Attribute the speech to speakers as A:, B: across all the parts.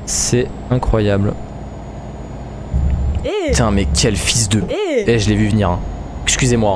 A: C'est incroyable. Putain mais quel fils de... Eh je l'ai vu venir hein. Excusez-moi.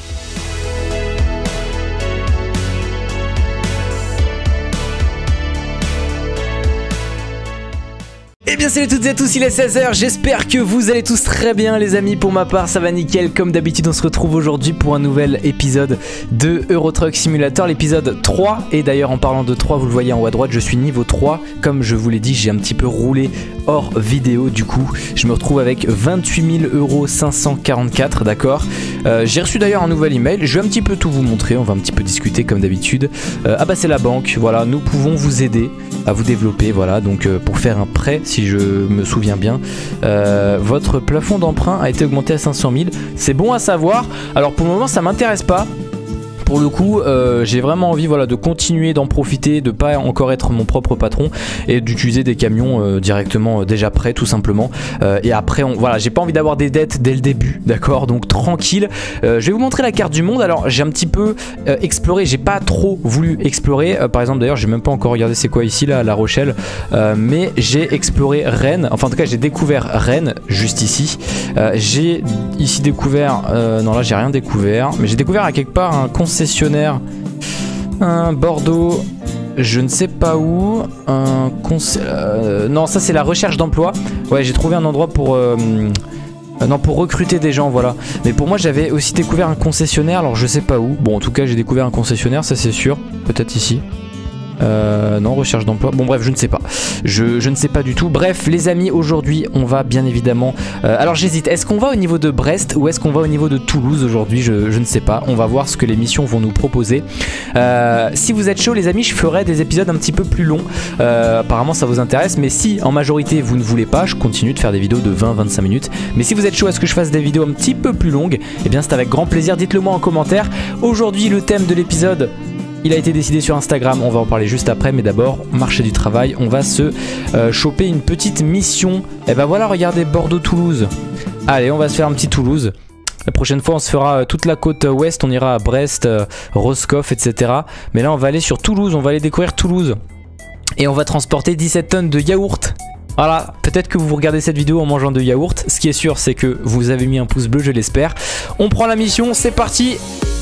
A: Eh bien salut toutes et à tous, il est 16 h, j'espère que vous allez tous très bien les amis. Pour ma part ça va nickel, comme d'habitude on se retrouve aujourd'hui pour un nouvel épisode de Euro Truck Simulator, l'épisode 3. Et d'ailleurs en parlant de 3, vous le voyez en haut à droite, je suis niveau 3. Comme je vous l'ai dit, j'ai un petit peu roulé hors vidéo, du coup je me retrouve avec 28 544 €, d'accord. J'ai reçu d'ailleurs un nouvel email, je vais un petit peu tout vous montrer, on va un petit peu discuter comme d'habitude. Ah bah c'est la banque, voilà, nous pouvons vous aider à vous développer, voilà, donc pour faire un prêt, si je me souviens bien, votre plafond d'emprunt a été augmenté à 500 000, c'est bon à savoir. Alors pour le moment ça m'intéresse pas. Pour le coup, j'ai vraiment envie, voilà, de continuer d'en profiter, de pas encore être mon propre patron et d'utiliser des camions directement déjà prêts tout simplement. Et après, voilà, j'ai pas envie d'avoir des dettes dès le début, d'accord, donc tranquille. Je vais vous montrer la carte du monde. Alors j'ai un petit peu exploré, j'ai pas trop voulu explorer. Par exemple, d'ailleurs, j'ai même pas encore regardé c'est quoi ici là, La Rochelle, mais j'ai exploré Rennes. Enfin en tout cas, j'ai découvert Rennes juste ici. J'ai ici découvert, non là j'ai rien découvert, mais j'ai découvert à quelque part un concessionnaire, un Bordeaux, je ne sais pas où, non ça c'est la recherche d'emploi. Ouais, j'ai trouvé un endroit pour non, pour recruter des gens, voilà. Mais pour moi j'avais aussi découvert un concessionnaire, alors je sais pas où. Bon en tout cas j'ai découvert un concessionnaire, ça c'est sûr. Peut-être ici. Non, recherche d'emploi. Bon bref, je ne sais pas. Je ne sais pas du tout. Bref les amis, aujourd'hui on va bien évidemment... alors j'hésite, est-ce qu'on va au niveau de Brest ou est-ce qu'on va au niveau de Toulouse aujourd'hui, je ne sais pas. On va voir ce que les missions vont nous proposer. Si vous êtes chaud les amis, je ferai des épisodes un petit peu plus longs. Apparemment ça vous intéresse, mais si en majorité vous ne voulez pas, je continue de faire des vidéos de 20-25 minutes. Mais si vous êtes chaud à ce que je fasse des vidéos un petit peu plus longues, eh bien c'est avec grand plaisir, dites-le moi en commentaire. Aujourd'hui le thème de l'épisode... il a été décidé sur Instagram, on va en parler juste après, mais d'abord, marché du travail, on va se choper une petite mission. Et ben voilà, regardez, Bordeaux-Toulouse. Allez, on va se faire un petit Toulouse. La prochaine fois, on se fera toute la côte ouest, on ira à Brest, Roscoff, etc. Mais là, on va aller sur Toulouse, on va aller découvrir Toulouse. Et on va transporter 17 tonnes de yaourt. Voilà, peut-être que vous regardez cette vidéo en mangeant de yaourt. Ce qui est sûr, c'est que vous avez mis un pouce bleu, je l'espère. On prend la mission, c'est parti.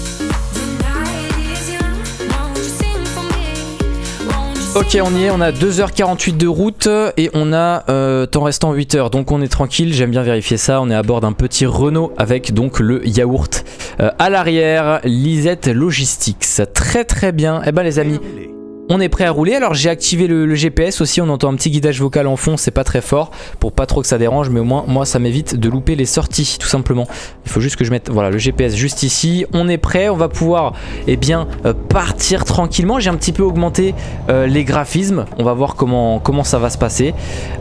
A: Ok, on y est, on a 2h48 de route et on a temps restant 8 h, donc on est tranquille, j'aime bien vérifier ça. On est à bord d'un petit Renault avec donc le yaourt à l'arrière, Lisette Logistics, très très bien. Et ben les amis, on est prêt à rouler. Alors j'ai activé le GPS aussi, on entend un petit guidage vocal en fond, c'est pas très fort pour pas trop que ça dérange, mais au moins moi ça m'évite de louper les sorties tout simplement. Il faut juste que je mette, voilà, le GPS juste ici. On est prêt, on va pouvoir partir tranquillement. J'ai un petit peu augmenté les graphismes, on va voir comment ça va se passer.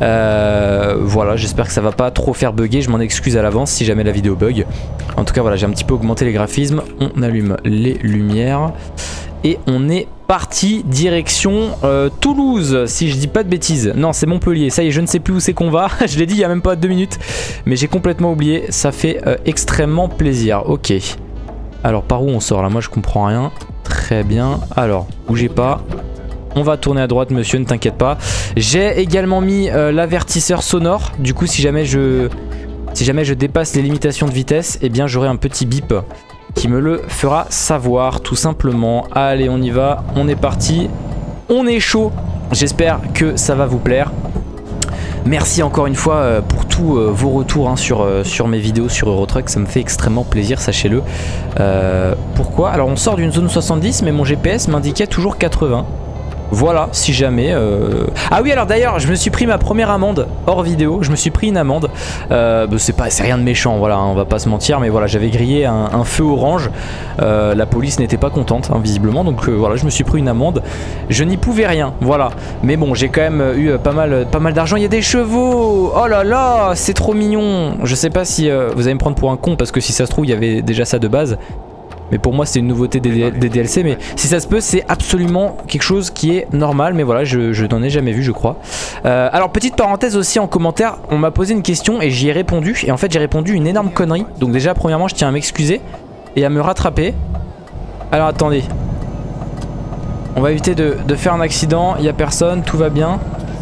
A: Voilà, j'espère que ça va pas trop faire bugger, je m'en excuse à l'avance si jamais la vidéo bug. En tout cas voilà, j'ai un petit peu augmenté les graphismes. On allume les lumières et on est parti direction Toulouse, si je dis pas de bêtises. Non, c'est Montpellier, ça y est, je ne sais plus où c'est qu'on va. Je l'ai dit il y a même pas 2 minutes, mais j'ai complètement oublié. Ça fait extrêmement plaisir. Ok, alors par où on sort là? Moi je comprends rien. Très bien, alors bougez pas. On va tourner à droite monsieur, ne t'inquiète pas. J'ai également mis l'avertisseur sonore. Du coup si jamais je dépasse les limitations de vitesse, eh bien j'aurai un petit bip qui me le fera savoir tout simplement. Allez, on y va, on est parti, on est chaud. J'espère que ça va vous plaire. Merci encore une fois pour tous vos retours hein, sur mes vidéos sur Euro Truck, ça me fait extrêmement plaisir, sachez-le. Pourquoi? Alors on sort d'une zone 70 mais mon GPS m'indiquait toujours 80. Voilà, si jamais... Ah oui, alors d'ailleurs, je me suis pris ma première amende hors vidéo. Je me suis pris une amende. C'est rien de méchant, voilà, hein, on va pas se mentir. Mais voilà, j'avais grillé un feu orange. La police n'était pas contente, hein, visiblement. Donc voilà, je me suis pris une amende. Je n'y pouvais rien, voilà. Mais bon, j'ai quand même eu pas mal d'argent. Il y a des chevaux. Oh là là, c'est trop mignon. Je sais pas si vous allez me prendre pour un con, parce que si ça se trouve, il y avait déjà ça de base. Mais pour moi c'est une nouveauté des DLC, mais si ça se peut c'est absolument quelque chose qui est normal. Mais voilà, je n'en ai jamais vu je crois. Alors petite parenthèse aussi en commentaire, on m'a posé une question et j'y ai répondu. Et en fait j'ai répondu une énorme connerie. Donc déjà premièrement je tiens à m'excuser et à me rattraper. Alors attendez, on va éviter de faire un accident, il n'y a personne, tout va bien.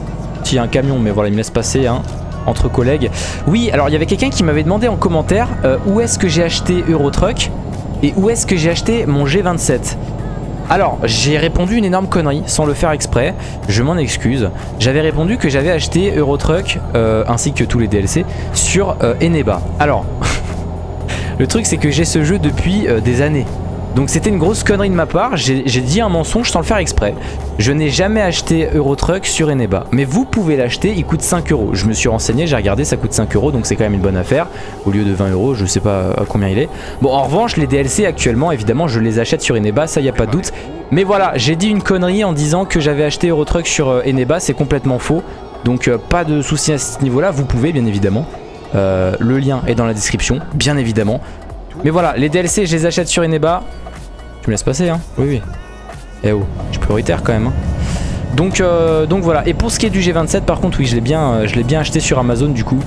A: il y a un camion, mais voilà, il me laisse passer, hein, entre collègues. Oui, alors il y avait quelqu'un qui m'avait demandé en commentaire où est-ce que j'ai acheté Eurotruck et où est-ce que j'ai acheté mon G27. Alors, j'ai répondu une énorme connerie, sans le faire exprès, je m'en excuse. J'avais répondu que j'avais acheté Eurotruck, ainsi que tous les DLC, sur Eneba. Alors, le truc c'est que j'ai ce jeu depuis des années. Donc c'était une grosse connerie de ma part, j'ai dit un mensonge sans le faire exprès. Je n'ai jamais acheté Eurotruck sur Eneba. Mais vous pouvez l'acheter, il coûte 5 €. Je me suis renseigné, j'ai regardé, ça coûte 5 €, donc c'est quand même une bonne affaire. Au lieu de 20 €, je sais pas à combien il est. Bon, en revanche, les DLC actuellement, évidemment, je les achète sur Eneba, ça y a pas de doute. Mais voilà, j'ai dit une connerie en disant que j'avais acheté Eurotruck sur Eneba, c'est complètement faux. Donc pas de souci à ce niveau-là, vous pouvez bien évidemment. Le lien est dans la description, bien évidemment. Mais voilà, les DLC, je les achète sur Eneba. Tu me laisses passer, hein? Oui, oui. Eh oh, je suis prioritaire quand même, hein. Donc voilà. Et pour ce qui est du G27, par contre, oui, je l'ai bien acheté sur Amazon du coup.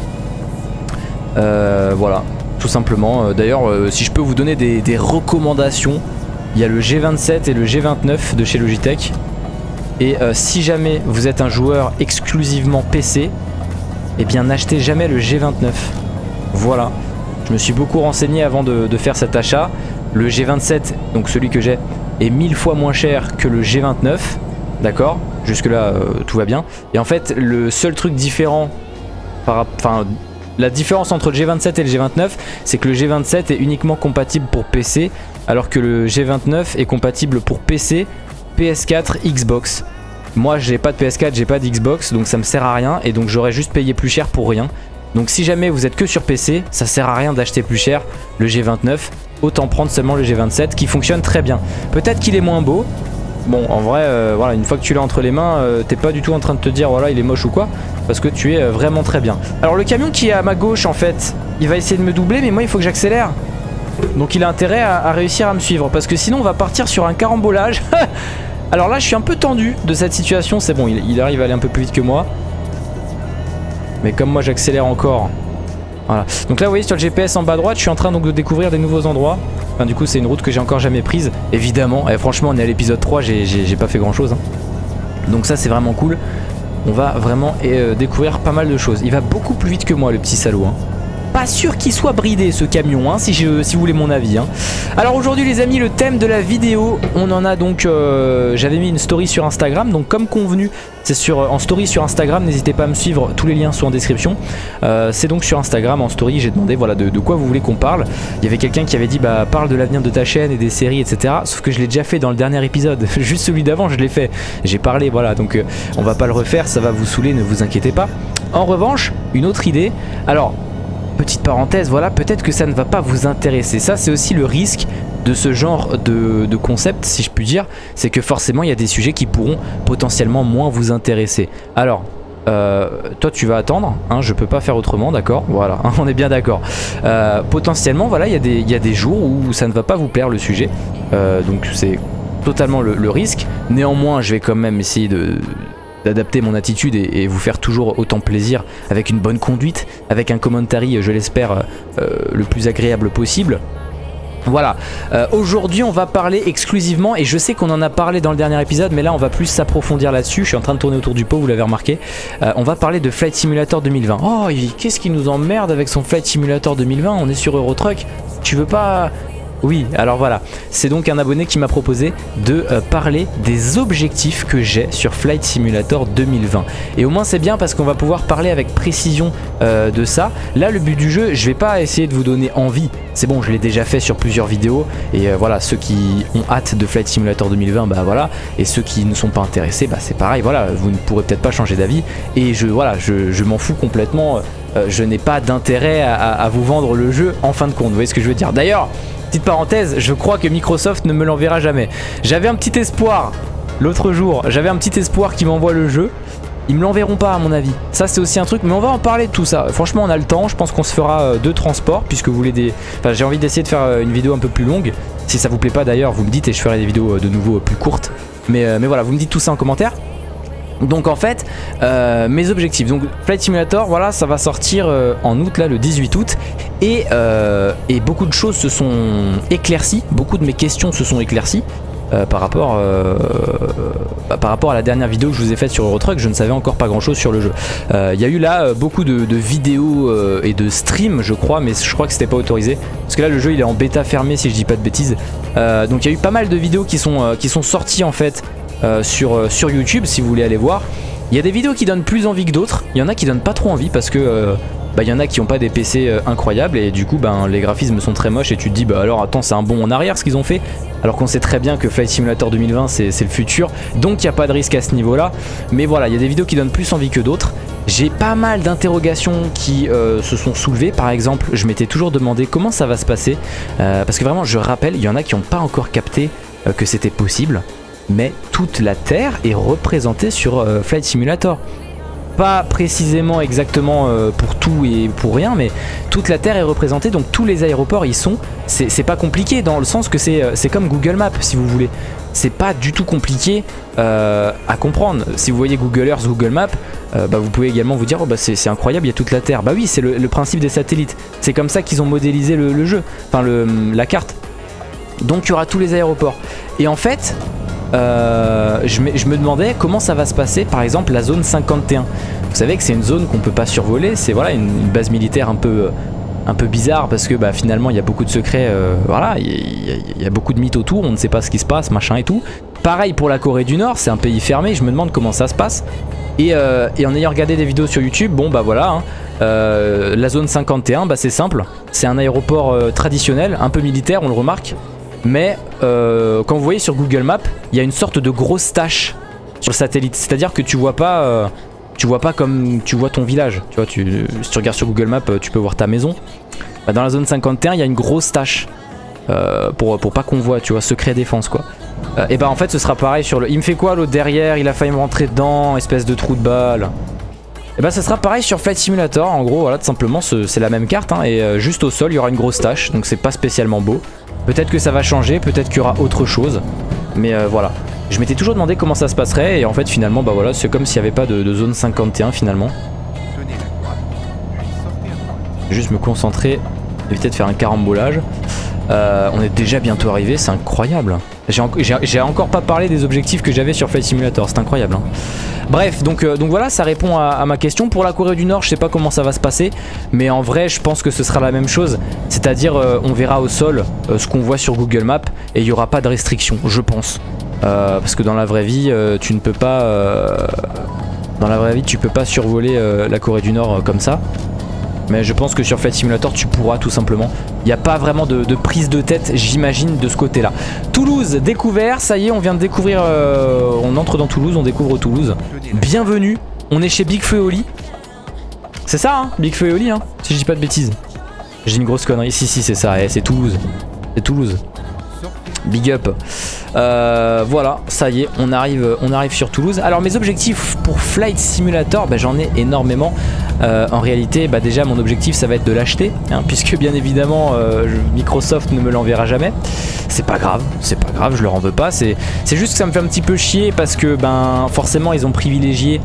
A: Voilà, tout simplement. D'ailleurs, si je peux vous donner des recommandations, il y a le G27 et le G29 de chez Logitech. Et si jamais vous êtes un joueur exclusivement PC, eh bien n'achetez jamais le G29. Voilà. Je me suis beaucoup renseigné avant de faire cet achat. Le G27, donc celui que j'ai, est 1000 fois moins cher que le G29. D'accord, jusque là tout va bien. Et en fait le seul truc différent, enfin la différence entre le G27 et le G29, c'est que le G27 est uniquement compatible pour PC, alors que le G29 est compatible pour PC, PS4, Xbox. Moi j'ai pas de PS4, j'ai pas d'Xbox, donc ça me sert à rien, et donc j'aurais juste payé plus cher pour rien. Donc si jamais vous êtes que sur PC, ça sert à rien d'acheter plus cher le G29. Autant prendre seulement le G27 qui fonctionne très bien. Peut-être qu'il est moins beau. Bon, en vrai, voilà, une fois que tu l'as entre les mains, t'es pas du tout en train de te dire voilà il est moche ou quoi, parce que tu es vraiment très bien. Alors le camion qui est à ma gauche en fait, il va essayer de me doubler, mais moi il faut que j'accélère. Donc il a intérêt à réussir à me suivre, parce que sinon on va partir sur un carambolage. Alors là je suis un peu tendu de cette situation. C'est bon, il arrive à aller un peu plus vite que moi. Mais comme moi j'accélère encore. Voilà. Donc là vous voyez sur le GPS en bas à droite, je suis en train donc de découvrir des nouveaux endroits. Enfin du coup c'est une route que j'ai encore jamais prise, évidemment. Et franchement on est à l'épisode 3, j'ai pas fait grand chose, hein. Donc ça c'est vraiment cool. On va vraiment découvrir pas mal de choses. Il va beaucoup plus vite que moi le petit salaud, hein. Pas sûr qu'il soit bridé ce camion, hein, si vous voulez mon avis, hein. Alors aujourd'hui les amis, le thème de la vidéo, on en a donc, j'avais mis une story sur Instagram, donc comme convenu, c'est en story sur Instagram, n'hésitez pas à me suivre, tous les liens sont en description. C'est donc sur Instagram, en story, j'ai demandé voilà, de quoi vous voulez qu'on parle. Il y avait quelqu'un qui avait dit bah parle de l'avenir de ta chaîne et des séries, etc. Sauf que je l'ai déjà fait dans le dernier épisode, juste celui d'avant je l'ai fait, j'ai parlé, voilà, donc on va pas le refaire, ça va vous saouler, ne vous inquiétez pas. En revanche, une autre idée, alors... Petite parenthèse, voilà, peut-être que ça ne va pas vous intéresser. Ça, c'est aussi le risque de ce genre de concept, si je puis dire. C'est que forcément, il y a des sujets qui pourront potentiellement moins vous intéresser. Alors, toi, tu vas attendre, hein, je peux pas faire autrement, d'accord? Voilà, hein, on est bien d'accord. Potentiellement, voilà, il y a des jours où ça ne va pas vous plaire le sujet. Donc, c'est totalement le risque. Néanmoins, je vais quand même essayer d'adapter mon attitude et vous faire toujours autant plaisir avec une bonne conduite, avec un commentary, je l'espère, le plus agréable possible. Voilà, aujourd'hui on va parler exclusivement, et je sais qu'on en a parlé dans le dernier épisode, mais là on va plus s'approfondir là-dessus. Je suis en train de tourner autour du pot, vous l'avez remarqué. On va parler de Flight Simulator 2020. Oh, qu'est-ce qui nous emmerde avec son Flight Simulator 2020? On est sur Eurotruck, tu veux pas... Oui, alors voilà, c'est donc un abonné qui m'a proposé de parler des objectifs que j'ai sur Flight Simulator 2020. Et au moins c'est bien parce qu'on va pouvoir parler avec précision de ça. Là le but du jeu, je vais pas essayer de vous donner envie, c'est bon, je l'ai déjà fait sur plusieurs vidéos. Et voilà, ceux qui ont hâte de Flight Simulator 2020, bah voilà. Et ceux qui ne sont pas intéressés, bah c'est pareil, voilà, vous ne pourrez peut-être pas changer d'avis. Et voilà, je m'en fous complètement, je n'ai pas d'intérêt à vous vendre le jeu en fin de compte, vous voyez ce que je veux dire. D'ailleurs, petite parenthèse, je crois que Microsoft ne me l'enverra jamais. J'avais un petit espoir l'autre jour, j'avais un petit espoir qu'ils m'envoient le jeu. Ils me l'enverront pas à mon avis. Ça c'est aussi un truc, mais on va en parler de tout ça. Franchement on a le temps, je pense qu'on se fera deux transports, puisque vous voulez des... Enfin j'ai envie d'essayer de faire une vidéo un peu plus longue. Si ça vous plaît pas d'ailleurs, vous me dites et je ferai des vidéos de nouveau plus courtes. Mais voilà, vous me dites tout ça en commentaire. Donc en fait, mes objectifs, donc Flight Simulator, voilà, ça va sortir en août, là, le 18 août. Et beaucoup de choses se sont éclaircies, beaucoup de mes questions se sont éclaircies. par rapport à la dernière vidéo que je vous ai faite sur Eurotruck. Je ne savais encore pas grand chose sur le jeu. Il y a eu là beaucoup de vidéos et de streams je crois, mais je crois que c'était pas autorisé parce que là le jeu il est en bêta fermée si je dis pas de bêtises. Donc il y a eu pas mal de vidéos qui sont sorties en fait sur YouTube si vous voulez aller voir. Il y a des vidéos qui donnent plus envie que d'autres, il y en a qui donnent pas trop envie parce que il y en a qui n'ont pas des PC incroyables et du coup les graphismes sont très moches et tu te dis alors attends, c'est un bond en arrière ce qu'ils ont fait, alors qu'on sait très bien que Flight Simulator 2020 c'est le futur, donc il n'y a pas de risque à ce niveau là. Mais voilà, il y a des vidéos qui donnent plus envie que d'autres. J'ai pas mal d'interrogations qui se sont soulevées. Par exemple, je m'étais toujours demandé comment ça va se passer parce que vraiment je rappelle, il y en a qui n'ont pas encore capté que c'était possible, mais toute la Terre est représentée sur Flight Simulator. Pas précisément exactement pour tout et pour rien, mais toute la Terre est représentée, donc tous les aéroports y sont. C'est pas compliqué dans le sens que c'est comme Google Maps si vous voulez. C'est pas du tout compliqué à comprendre. Si vous voyez Google Earth, Google Maps, vous pouvez également vous dire oh, c'est incroyable, il y a toute la Terre. Bah oui, c'est le principe des satellites. C'est comme ça qu'ils ont modélisé le jeu, enfin la carte. Donc il y aura tous les aéroports. Et en fait, je me demandais comment ça va se passer par exemple la zone 51. Vous savez que c'est une zone qu'on peut pas survoler, c'est voilà une base militaire un peu bizarre parce que finalement il y a beaucoup de secrets, voilà, il y a beaucoup de mythes autour, on ne sait pas ce qui se passe, machin et tout. Pareil pour la Corée du Nord, c'est un pays fermé, je me demande comment ça se passe. Et en ayant regardé des vidéos sur YouTube, bon voilà, la zone 51, c'est simple, c'est un aéroport traditionnel, un peu militaire, on le remarque. Mais quand vous voyez sur Google Maps, il y a une sorte de grosse tache sur le satellite. C'est-à-dire que tu vois pas comme tu vois ton village. Tu vois, si tu regardes sur Google Maps, tu peux voir ta maison. Dans la zone 51, il y a une grosse tache pour pas qu'on voit, tu vois, secret défense quoi. Et en fait, ce sera pareil sur le. Il me fait quoi l'autre derrière? Il a failli me rentrer dedans, espèce de trou de balle. Et ce sera pareil sur Flight Simulator. En gros, voilà, tout simplement, c'est la même carte et juste au sol, il y aura une grosse tache. Donc c'est pas spécialement beau. Peut-être que ça va changer, peut-être qu'il y aura autre chose. Mais voilà. Je m'étais toujours demandé comment ça se passerait. Et en fait finalement voilà, c'est comme s'il n'y avait pas de zone 51 finalement. Juste me concentrer, éviter de faire un carambolage. On est déjà bientôt arrivé, c'est incroyable. J'ai encore pas parlé des objectifs que j'avais sur Flight Simulator, c'est incroyable. Bref, donc voilà, ça répond à ma question. Pour la Corée du Nord, je sais pas comment ça va se passer, mais en vrai, je pense que ce sera la même chose. C'est-à-dire, on verra au sol ce qu'on voit sur Google Maps et il n'y aura pas de restriction, je pense. Parce que dans la vraie vie, tu ne peux pas. Dans la vraie vie, tu peux pas survoler la Corée du Nord comme ça. Mais je pense que sur Flight Simulator tu pourras tout simplement. Il n'y a pas vraiment de prise de tête, j'imagine, de ce côté là. Toulouse découvert, ça y est, on vient de découvrir, on entre dans Toulouse, on découvre Toulouse. Bienvenue, on est chez Big Feu et Oli. C'est ça hein, Big Feu et Oli hein, si je dis pas de bêtises. J'ai une grosse connerie, si c'est ça, c'est Toulouse. C'est Toulouse. Big up. Voilà, ça y est, on arrive sur Toulouse. Alors mes objectifs pour Flight Simulator, j'en ai énormément. En réalité, déjà mon objectif ça va être de l'acheter, hein, puisque bien évidemment Microsoft ne me l'enverra jamais. C'est pas grave, je leur en veux pas. C'est juste que ça me fait un petit peu chier parce que forcément ils ont privilégié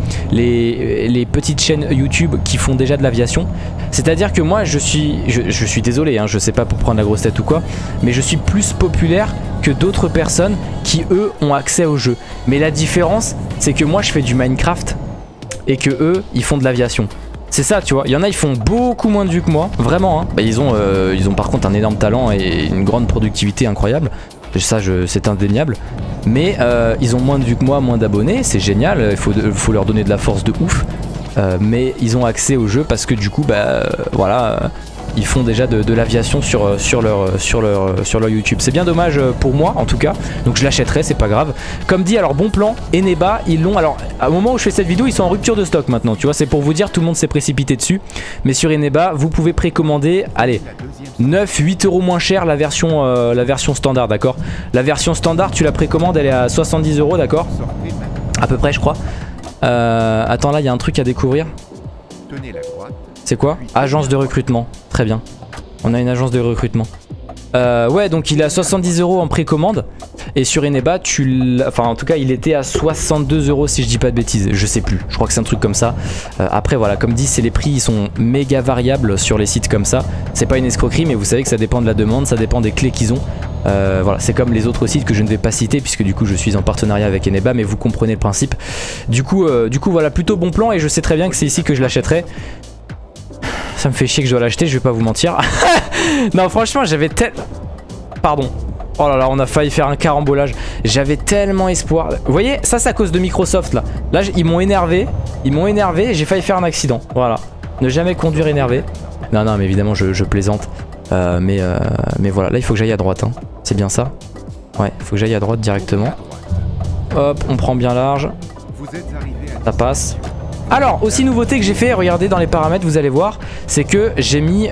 A: les petites chaînes YouTube qui font déjà de l'aviation. C'est-à-dire que moi je suis désolé, hein, je sais pas pour prendre la grosse tête ou quoi, mais je suis plus populaire que d'autres personnes qui eux ont accès au jeu. Mais la différence c'est que moi je fais du Minecraft et que eux ils font de l'aviation. C'est ça tu vois, il y en a ils font beaucoup moins de vues que moi, vraiment hein. Ils ont par contre un énorme talent et une grande productivité incroyable. Ça c'est indéniable. Mais ils ont moins de vues que moi, moins d'abonnés, c'est génial, il faut leur donner de la force de ouf. Mais ils ont accès au jeu parce que du coup voilà, ils font déjà de l'aviation sur leur YouTube. C'est bien dommage pour moi en tout cas, donc je l'achèterai, c'est pas grave. Comme dit, alors bon plan, Eneba ils l'ont, alors au moment où je fais cette vidéo ils sont en rupture de stock maintenant, tu vois, c'est pour vous dire, tout le monde s'est précipité dessus. Mais sur Eneba vous pouvez précommander, allez, 9-8 euros moins cher la version standard, d'accord. La version standard tu la précommandes, elle est à 70 euros, d'accord, à peu près je crois. Attends, là il y a un truc à découvrir. C'est quoi? Agence de recrutement. Très bien. On a une agence de recrutement. Ouais, donc il est à 70 euros en précommande. Et sur Eneba, enfin en tout cas il était à 62 euros si je dis pas de bêtises. Je sais plus, je crois que c'est un truc comme ça. Après voilà, comme dit, c'est les prix, ils sont méga variables sur les sites comme ça. C'est pas une escroquerie, mais vous savez que ça dépend de la demande, ça dépend des clés qu'ils ont. Voilà, c'est comme les autres sites que je ne vais pas citer puisque du coup je suis en partenariat avec Eneba, mais vous comprenez le principe. Du coup voilà, plutôt bon plan et je sais très bien que c'est ici que je l'achèterai. Ça me fait chier que je dois l'acheter, je vais pas vous mentir. Non franchement j'avais Pardon. Oh là là, on a failli faire un carambolage. J'avais tellement espoir. Vous voyez, ça c'est à cause de Microsoft là. Là ils m'ont énervé. Ils m'ont énervé et j'ai failli faire un accident. Voilà. Ne jamais conduire énervé. Non mais évidemment je plaisante. Mais voilà, là il faut que j'aille à droite hein. C'est bien ça? Ouais, il faut que j'aille à droite directement. Hop, on prend bien large. Ça passe. Alors, aussi nouveauté que j'ai fait, regardez dans les paramètres, vous allez voir, c'est que j'ai mis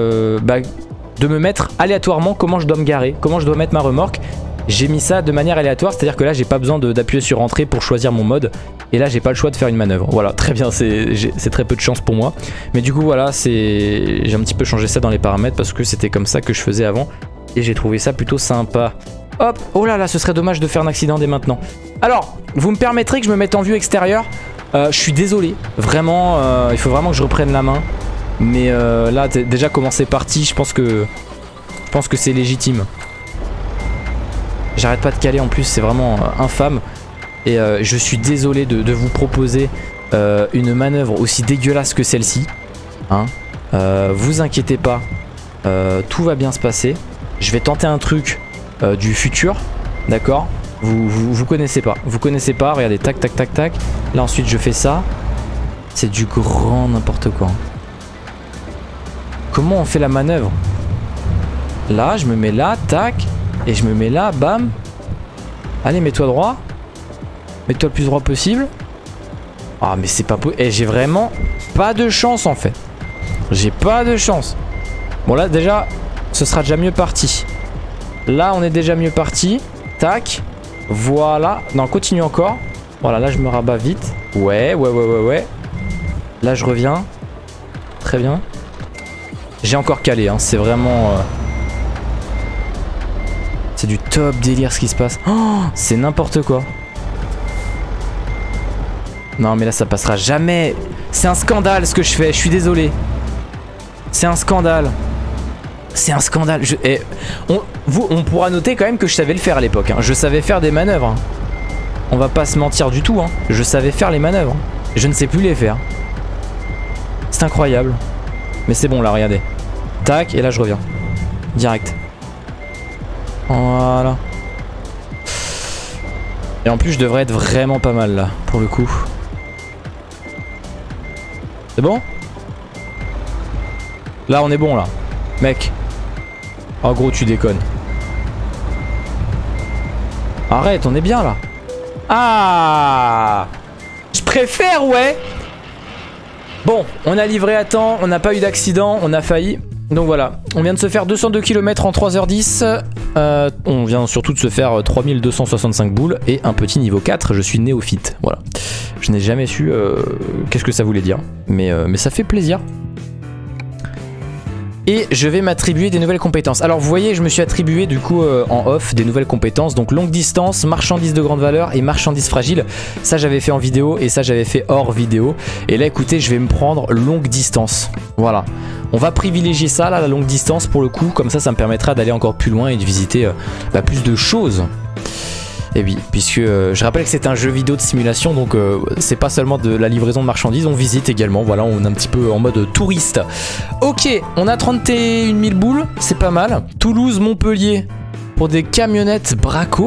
A: de me mettre aléatoirement comment je dois me garer, comment je dois mettre ma remorque. J'ai mis ça de manière aléatoire, c'est-à-dire que là j'ai pas besoin d'appuyer sur entrée pour choisir mon mode. Et là j'ai pas le choix de faire une manœuvre. Voilà, très bien, c'est très peu de chance pour moi. Mais du coup voilà, j'ai un petit peu changé ça dans les paramètres parce que c'était comme ça que je faisais avant. Et j'ai trouvé ça plutôt sympa. Hop, oh là là, ce serait dommage de faire un accident dès maintenant. Alors, vous me permettrez que je me mette en vue extérieure. Je suis désolé, vraiment, il faut vraiment que je reprenne la main. Mais là, déjà comment c'est parti, je pense que c'est légitime. J'arrête pas de caler en plus, c'est vraiment infâme. Et je suis désolé de vous proposer une manœuvre aussi dégueulasse que celle-ci. Hein, vous inquiétez pas, tout va bien se passer. Je vais tenter un truc du futur, d'accord? Vous connaissez pas, regardez, tac tac tac tac. Là ensuite je fais ça. C'est du grand n'importe quoi. Comment on fait la manœuvre? Là, je me mets là, tac. Et je me mets là, bam. Allez, mets-toi droit. Mets-toi le plus droit possible. Ah, mais c'est pas possible. Et j'ai vraiment pas de chance en fait. J'ai pas de chance. Bon là, déjà, ce sera déjà mieux parti. Là, on est déjà mieux parti. Tac. Voilà. Non, continue encore. Voilà, là, je me rabats vite. Ouais. Là, je reviens. Très bien. J'ai encore calé, hein. C'est vraiment... C'est du top délire ce qui se passe. Oh, c'est n'importe quoi. Non, mais là, ça passera jamais. C'est un scandale ce que je fais. Je suis désolé. C'est un scandale. C'est un scandale. On pourra noter quand même que je savais le faire à l'époque. Hein. Je savais faire des manœuvres. Hein. On va pas se mentir du tout. Hein. Je savais faire les manœuvres. Je ne sais plus les faire. C'est incroyable. Mais c'est bon là, regardez. Tac, et là je reviens. Direct. Voilà. Et en plus je devrais être vraiment pas mal là, pour le coup. C'est bon? Là on est bon là. Mec. Oh gros tu déconnes. Arrête, on est bien là. Ah, je préfère, ouais. Bon, on a livré à temps, on n'a pas eu d'accident, on a failli. Donc voilà, on vient de se faire 202 km en 3h10. On vient surtout de se faire 3265 boules et un petit niveau 4, je suis néophyte. Voilà. Je n'ai jamais su qu'est-ce que ça voulait dire, mais ça fait plaisir. Et je vais m'attribuer des nouvelles compétences. Alors vous voyez, je me suis attribué du coup en off des nouvelles compétences. Donc longue distance, marchandise de grande valeur et marchandise fragile. Ça j'avais fait en vidéo et ça j'avais fait hors vidéo. Et là écoutez, je vais me prendre longue distance. Voilà. On va privilégier ça là, la longue distance pour le coup. Comme ça me permettra d'aller encore plus loin et de visiter plus de choses. Et oui, puisque je rappelle que c'est un jeu vidéo de simulation, donc c'est pas seulement de la livraison de marchandises, on visite également, voilà, on est un petit peu en mode touriste. Ok, on a 31 000 boules, c'est pas mal. Toulouse, Montpellier, pour des camionnettes Braco.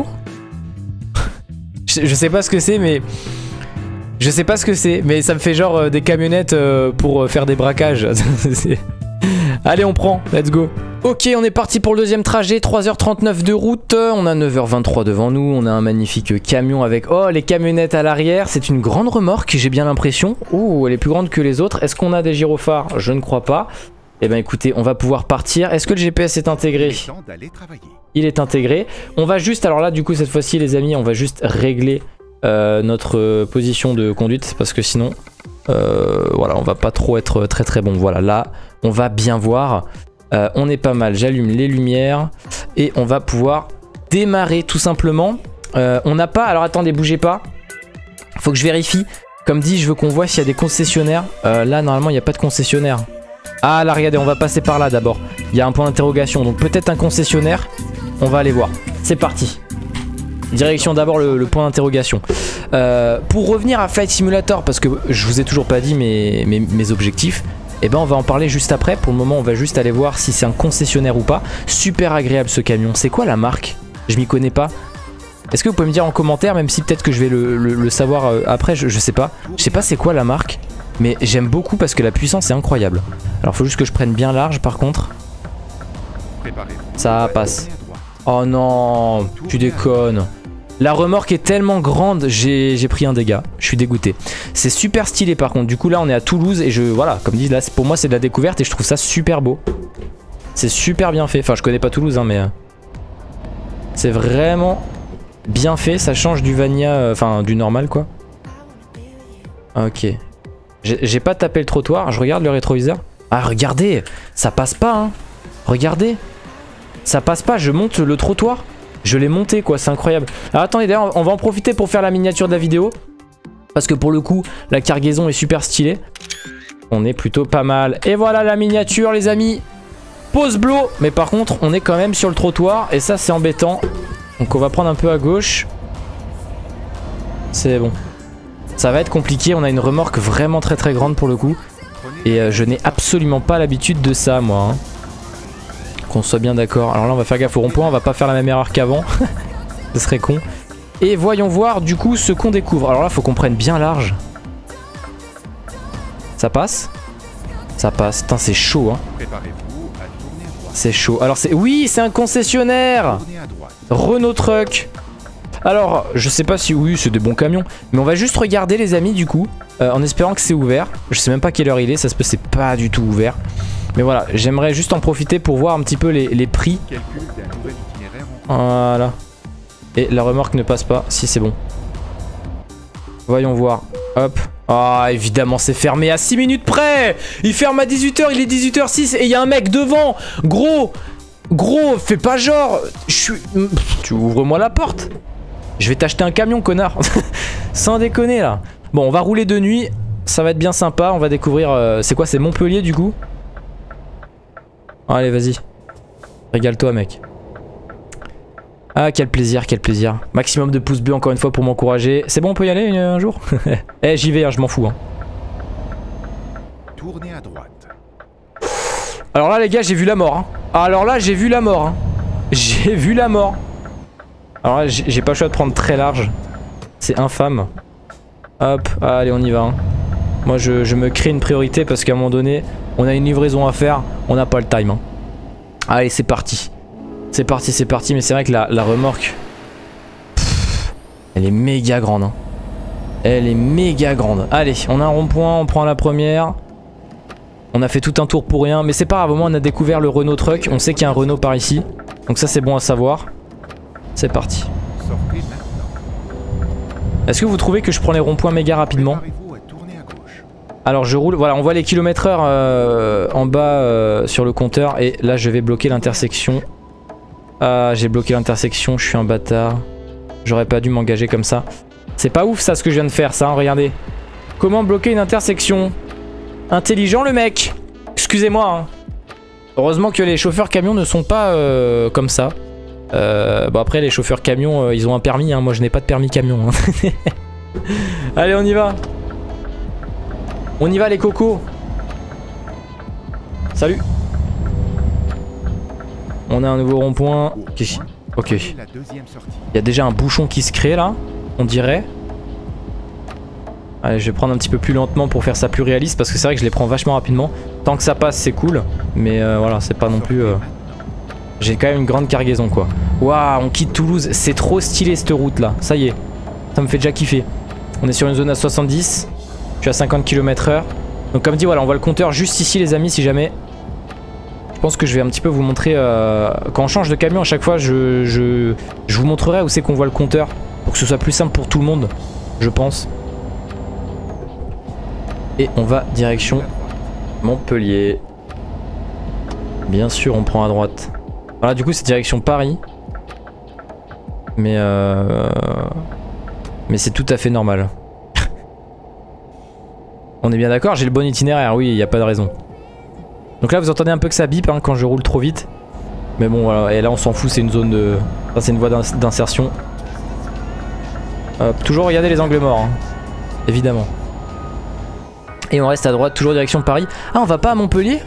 A: je sais pas ce que c'est, mais... Je sais pas ce que c'est, mais ça me fait genre des camionnettes pour faire des braquages. Allez, on prend, let's go. Ok, on est parti pour le deuxième trajet, 3h39 de route, on a 9h23 devant nous, on a un magnifique camion avec, oh, les camionnettes à l'arrière, c'est une grande remorque, j'ai bien l'impression. Oh, elle est plus grande que les autres, est-ce qu'on a des gyrophares? Je ne crois pas. Eh bien écoutez, on va pouvoir partir. Est-ce que le GPS est intégré? Il est intégré. On va juste, alors là du coup cette fois-ci les amis, on va juste régler notre position de conduite, parce que sinon, voilà, on va pas trop être très bon. Voilà, là, on va bien voir. On est pas mal, j'allume les lumières et on va pouvoir démarrer tout simplement. On n'a pas, alors attendez, bougez pas. Faut que je vérifie. Comme dit, je veux qu'on voit s'il y a des concessionnaires. Là, normalement, il n'y a pas de concessionnaire. Ah, là, regardez, on va passer par là d'abord. Il y a un point d'interrogation, donc peut-être un concessionnaire. on va aller voir. C'est parti. Direction d'abord le point d'interrogation. Pour revenir à Flight Simulator, parce que je vous ai toujours pas dit mes objectifs, et ben on va en parler juste après. Pour le moment on va juste aller voir si c'est un concessionnaire ou pas. Super agréable ce camion. C'est quoi la marque? Je m'y connais pas. Est-ce que vous pouvez me dire en commentaire, même si peut-être que je vais le savoir après, je sais pas. Je sais pas c'est quoi la marque, mais j'aime beaucoup parce que la puissance est incroyable. Alors faut juste que je prenne bien large par contre. Ça passe. Oh non, tu déconnes. La remorque est tellement grande, j'ai pris un dégât. Je suis dégoûté. C'est super stylé par contre. Du coup là on est à Toulouse et voilà, comme dit là, pour moi c'est de la découverte et je trouve ça super beau. C'est super bien fait. Enfin je connais pas Toulouse hein, mais c'est vraiment bien fait. Ça change du Vanilla, enfin du normal quoi. Ok. J'ai pas tapé le trottoir. Je regarde le rétroviseur. Ah regardez, ça passe pas hein. Regardez. Ça passe pas, je monte le trottoir. Je l'ai monté quoi, c'est incroyable. Alors attendez, d'ailleurs on va en profiter pour faire la miniature de la vidéo. Parce que pour le coup, la cargaison est super stylée. On est plutôt pas mal. Et voilà la miniature les amis. Pause blow. Mais par contre, on est quand même sur le trottoir. Et ça c'est embêtant. Donc on va prendre un peu à gauche. C'est bon. Ça va être compliqué, on a une remorque vraiment très grande pour le coup. Et je n'ai absolument pas l'habitude de ça moi hein. Qu'on soit bien d'accord. Alors là on va faire gaffe au rond-point, on va pas faire la même erreur qu'avant. Ce serait con. Et voyons voir du coup ce qu'on découvre. Alors là faut qu'on prenne bien large. Ça passe? Ça passe. Putain c'est chaud hein. C'est chaud. Alors c'est... Oui c'est un concessionnaire. Renault Truck. Alors je sais pas si... Oui c'est des bons camions. Mais on va juste regarder les amis du coup. En espérant que c'est ouvert. Je sais même pas quelle heure il est. Ça se peut c'est pas du tout ouvert. Mais voilà, j'aimerais juste en profiter pour voir un petit peu les prix. Voilà. Et la remorque ne passe pas. Si, c'est bon. Voyons voir. Hop. Ah, évidemment, c'est fermé à 6 minutes près. Il ferme à 18 h, il est 18 h 06 et il y a un mec devant. Gros, fais pas genre. Tu ouvres-moi la porte. Je vais t'acheter un camion, connard. Sans déconner, là. Bon, on va rouler de nuit. Ça va être bien sympa. On va découvrir... c'est quoi? C'est Montpellier, du coup? Allez vas-y. Régale-toi mec. Ah quel plaisir, quel plaisir. Maximum de pouces bleus encore une fois pour m'encourager. C'est bon on peut y aller un jour? Eh j'y vais hein, je m'en fous hein. Tournez à droite. Alors là les gars j'ai vu la mort hein. Alors là j'ai vu la mort hein. J'ai vu la mort. Alors là j'ai pas le choix de prendre très large. C'est infâme. Hop, allez on y va hein. Moi je me crée une priorité parce qu'à un moment donné on a une livraison à faire, on n'a pas le time hein. Allez c'est parti. C'est parti, mais c'est vrai que la remorque elle est méga grande hein. Elle est méga grande. Allez on a un rond-point, on prend la première. On a fait tout un tour pour rien, mais c'est pas grave, au moins on a découvert le Renault Truck. On sait qu'il y a un Renault par ici, donc ça c'est bon à savoir. C'est parti. Est-ce que vous trouvez que je prends les ronds-points méga rapidement? Alors je roule, voilà on voit les km/h en bas sur le compteur. Et là je vais bloquer l'intersection. Ah j'ai bloqué l'intersection, je suis un bâtard. J'aurais pas dû m'engager comme ça. C'est pas ouf ça ce que je viens de faire ça hein, regardez. Comment bloquer une intersection? Intelligent le mec. Excusez-moi hein. Heureusement que les chauffeurs camions ne sont pas comme ça. Bon après les chauffeurs camions ils ont un permis hein. Moi je n'ai pas de permis camion hein. Allez on y va. On y va les cocos. Salut. On a un nouveau rond-point. Ok. Il y a déjà un bouchon qui se crée là. On dirait. Allez je vais prendre un petit peu plus lentement pour faire ça plus réaliste. Parce que c'est vrai que je les prends vachement rapidement. Tant que ça passe c'est cool. Mais voilà c'est pas non plus... J'ai quand même une grande cargaison quoi. Waouh on quitte Toulouse. C'est trop stylé cette route là. Ça y est. Ça me fait déjà kiffer. On est sur une zone à 70. Je suis à 50 km/h. Donc comme dit voilà on voit le compteur juste ici les amis si jamais. Je pense que je vais un petit peu vous montrer quand on change de camion à chaque fois je vous montrerai où c'est qu'on voit le compteur. Pour que ce soit plus simple pour tout le monde. Je pense. Et on va direction Montpellier. Bien sûr on prend à droite. Voilà du coup c'est direction Paris. Mais c'est tout à fait normal. On est bien d'accord, j'ai le bon itinéraire, oui, il n'y a pas de raison. Donc là vous entendez un peu que ça bip hein, quand je roule trop vite. Mais bon voilà, et là on s'en fout, c'est une zone de... Enfin, c'est une voie d'insertion. Toujours regarder les angles morts, hein. Évidemment. Et on reste à droite, toujours direction Paris. Ah, on va pas à Montpellier?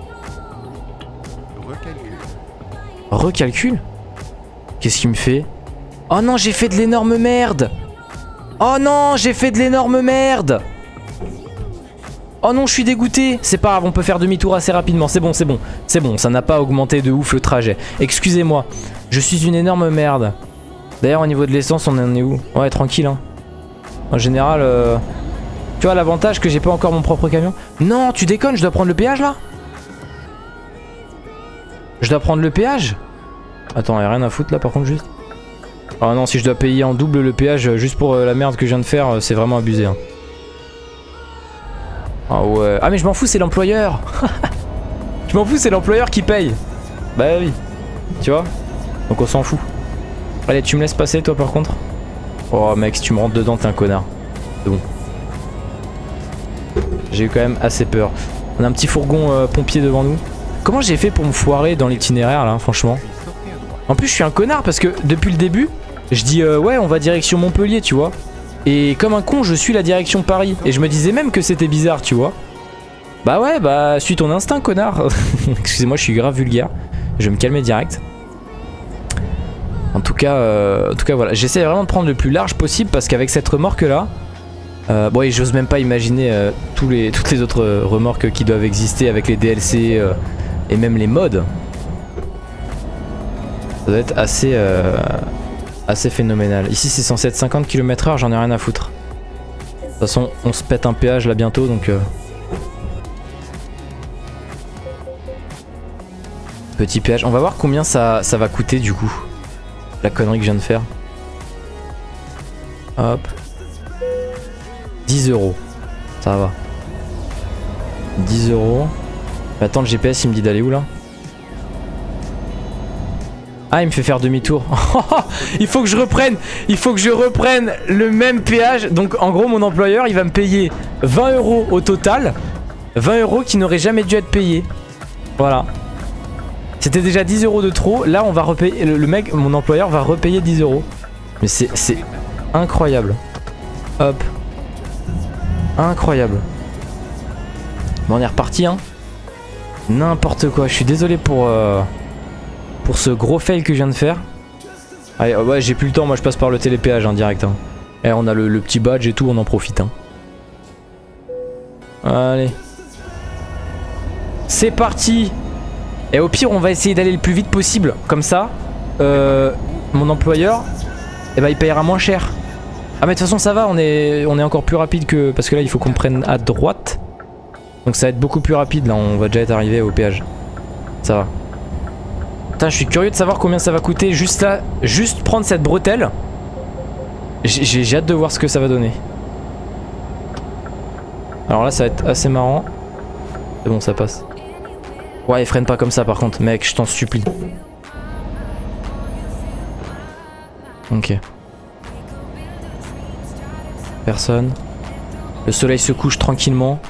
A: Recalcule? Qu'est-ce qu'il me fait? Oh non, j'ai fait de l'énorme merde! Oh non, j'ai fait de l'énorme merde! Oh non, je suis dégoûté. C'est pas grave, on peut faire demi-tour assez rapidement. C'est bon, c'est bon. C'est bon, ça n'a pas augmenté de ouf le trajet. Excusez-moi, je suis une énorme merde. D'ailleurs, au niveau de l'essence, on en est où? Ouais, tranquille, hein. En général, tu vois l'avantage que j'ai pas encore mon propre camion. Non, tu déconnes, je dois prendre le péage là? Je dois prendre le péage? Attends, y'a rien à foutre là par contre juste. Oh non, si je dois payer en double le péage juste pour la merde que je viens de faire, c'est vraiment abusé, hein. Ah ouais. Ah mais je m'en fous, c'est l'employeur. Je m'en fous, c'est l'employeur qui paye. Bah oui. Tu vois? Donc on s'en fout. Allez, tu me laisses passer toi par contre? Oh mec, si tu me rentres dedans, t'es un connard. C'est bon. J'ai eu quand même assez peur. On a un petit fourgon pompier devant nous. Comment j'ai fait pour me foirer dans l'itinéraire là, franchement? En plus je suis un connard parce que depuis le début, je dis ouais on va direction Montpellier, tu vois. Et comme un con je suis la direction Paris. Et je me disais même que c'était bizarre, tu vois. Bah ouais, bah suis ton instinct connard. Excusez-moi, je suis grave vulgaire. Je vais me calmer direct. En tout cas voilà, j'essaie vraiment de prendre le plus large possible parce qu'avec cette remorque là, bon et j'ose même pas imaginer toutes les autres remorques qui doivent exister avec les DLC et même les mods. Ça doit être assez phénoménal. Ici c'est censé être 50 km/h, j'en ai rien à foutre. De toute façon on se pète un péage là bientôt donc... Petit péage, on va voir combien ça va coûter du coup. La connerie que je viens de faire. Hop. 10 €. Ça va. 10 €. Attends, le GPS il me dit d'aller où là? Ah, il me fait faire demi-tour. Il faut que je reprenne. Il faut que je reprenne le même péage. Donc en gros mon employeur il va me payer 20 € au total. 20 € qui n'auraient jamais dû être payés. Voilà. C'était déjà 10 € de trop. Là on va repayer. Le mec, mon employeur va repayer 10 €. Mais c'est incroyable. Hop. Incroyable. Bon, on est reparti hein. N'importe quoi. Je suis désolé pour ce gros fail que je viens de faire. Allez, ouais, j'ai plus le temps. Moi je passe par le télépéage hein, direct hein. Et on a le petit badge et tout, on en profite hein. Allez. C'est parti. Et au pire on va essayer d'aller le plus vite possible. Comme ça mon employeur eh ben, il payera moins cher. Ah mais de toute façon ça va, on est encore plus rapide que... Parce que là il faut qu'on prenne à droite. Donc ça va être beaucoup plus rapide là, on va déjà être arrivé au péage. Ça va. Putain, je suis curieux de savoir combien ça va coûter juste là. Juste prendre cette bretelle. J'ai hâte de voir ce que ça va donner. Alors là ça va être assez marrant. C'est bon, ça passe. Ouais, freine pas comme ça par contre, mec, je t'en supplie. Ok. Personne. Le soleil se couche tranquillement.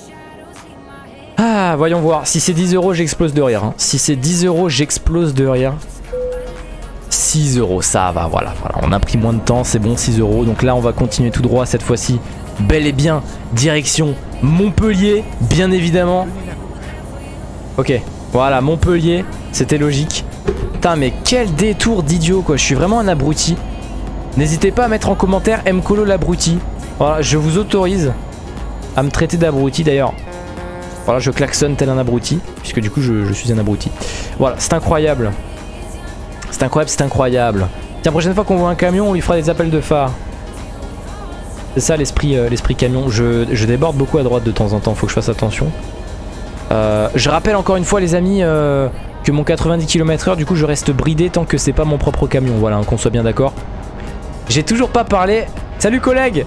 A: Ah, voyons voir. Si c'est 10 €, j'explose de rire. Hein. Si c'est 10 €, j'explose de rire. 6 €, ça va, voilà. On a pris moins de temps, c'est bon, 6 €. Donc là, on va continuer tout droit cette fois-ci. Bel et bien, direction Montpellier, bien évidemment. Ok, voilà, Montpellier, c'était logique. Putain, mais quel détour d'idiot, quoi. Je suis vraiment un abruti. N'hésitez pas à mettre en commentaire Mkolo l'abruti. Voilà, je vous autorise à me traiter d'abruti d'ailleurs. Voilà, je klaxonne tel un abruti, puisque du coup je suis un abruti. Voilà, c'est incroyable. C'est incroyable, c'est incroyable. Tiens, prochaine fois qu'on voit un camion, on lui fera des appels de phare. C'est ça l'esprit camion. Je déborde beaucoup à droite de temps en temps, faut que je fasse attention. Je rappelle encore une fois les amis que mon 90 km/h du coup je reste bridé tant que c'est pas mon propre camion. Voilà, hein, qu'on soit bien d'accord. J'ai toujours pas parlé... Salut collègue.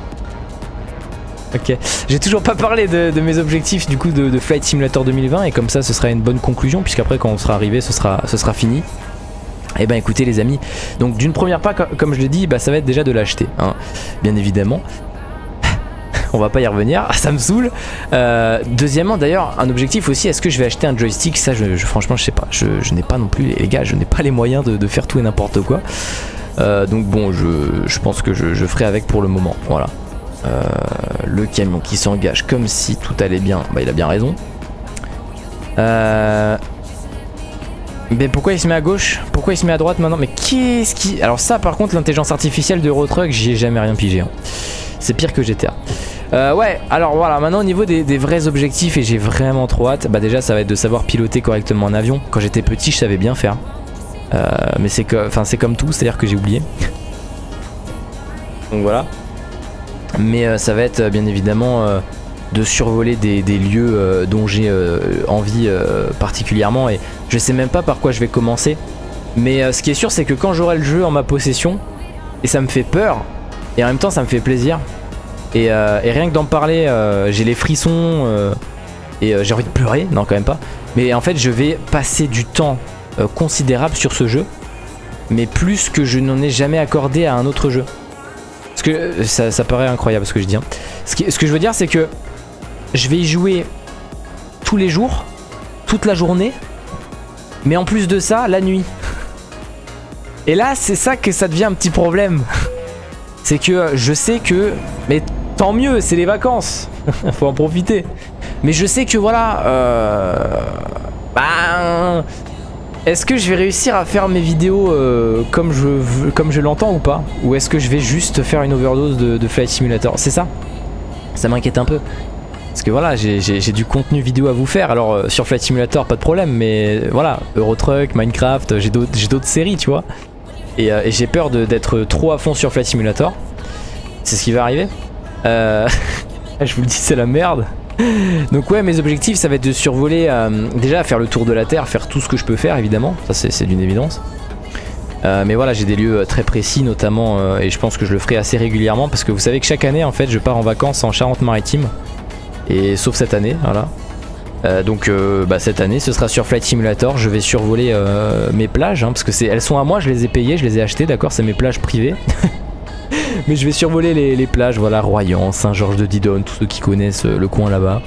A: Ok, j'ai toujours pas parlé de mes objectifs du coup de Flight Simulator 2020. Et comme ça ce sera une bonne conclusion, puisqu'après quand on sera arrivé ce sera fini. Et ben écoutez les amis, donc d'une première part comme je l'ai dit, bah, ça va être déjà de l'acheter hein, bien évidemment. on va pas y revenir, ça me saoule. Deuxièmement d'ailleurs, un objectif aussi, est-ce que je vais acheter un joystick? Ça franchement je sais pas, je n'ai pas non plus, les gars, je n'ai pas les moyens de faire tout et n'importe quoi. Donc bon, je pense que je ferai avec pour le moment, voilà. Le camion qui s'engage comme si tout allait bien, bah il a bien raison. Mais pourquoi il se met à gauche? Pourquoi il se met à droite maintenant? Mais qu'est-ce qui... Alors ça par contre, l'intelligence artificielle de Eurotruck, j'y ai jamais rien pigé hein. C'est pire que GTA. Ouais, alors voilà, maintenant au niveau des vrais objectifs, et j'ai vraiment trop hâte. Bah déjà ça va être de savoir piloter correctement un avion. Quand j'étais petit je savais bien faire, mais c'est comme tout, c'est à dire que j'ai oublié. Donc voilà. Mais ça va être bien évidemment de survoler des lieux dont j'ai envie particulièrement. Et je sais même pas par quoi je vais commencer. Mais ce qui est sûr c'est que quand j'aurai le jeu en ma possession, et ça me fait peur, et en même temps ça me fait plaisir. Et rien que d'en parler, j'ai les frissons et j'ai envie de pleurer. Non quand même pas. Mais en fait je vais passer du temps considérable sur ce jeu. Mais plus que je n'en ai jamais accordé à un autre jeu. Parce que ça paraît incroyable ce que je dis hein. Ce que je veux dire c'est que je vais y jouer tous les jours, toute la journée, mais en plus de ça, la nuit. Et là c'est ça que ça devient un petit problème. C'est que je sais que... Mais tant mieux, c'est les vacances. Faut en profiter. Mais je sais que voilà... Est-ce que je vais réussir à faire mes vidéos comme je l'entends ou pas? Ou est-ce que je vais juste faire une overdose de Flight Simulator? C'est ça. Ça m'inquiète un peu. Parce que voilà, j'ai du contenu vidéo à vous faire. Alors sur Flight Simulator, pas de problème. Mais voilà, Eurotruck, Minecraft, j'ai d'autres séries, tu vois. Et j'ai peur d'être trop à fond sur Flight Simulator. C'est ce qui va arriver. Je vous le dis, c'est la merde. Donc ouais, mes objectifs ça va être de survoler, déjà faire le tour de la Terre, faire tout ce que je peux faire évidemment, ça c'est d'une évidence. Mais voilà, j'ai des lieux très précis notamment et je pense que je le ferai assez régulièrement parce que vous savez que chaque année en fait je pars en vacances en Charente-Maritime. Et sauf cette année, voilà. Donc cette année ce sera sur Flight Simulator, je vais survoler mes plages hein, parce que elles sont à moi, je les ai payées, je les ai achetées, d'accord, c'est mes plages privées. Mais je vais survoler les plages, voilà, Royan, Saint-Georges-de-Didonne, tous ceux qui connaissent le coin là-bas.